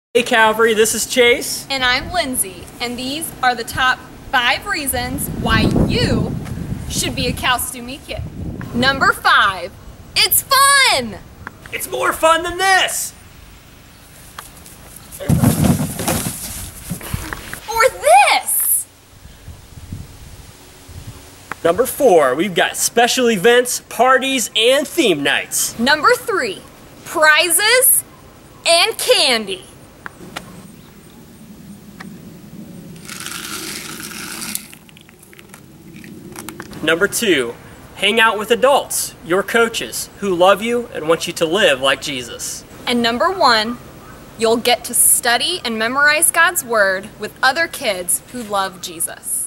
Hey Calvary, this is Chase. And I'm Lindsay, and these are the top 5 reasons why you should be a Calstumi kid. Number 5, it's fun! It's more fun than this! Or this! Number 4, we've got special events, parties, and theme nights. Number 3, prizes and candy. Number 2, hang out with adults, your coaches, who love you and want you to live like Jesus. And number 1, you'll get to study and memorize God's Word with other kids who love Jesus.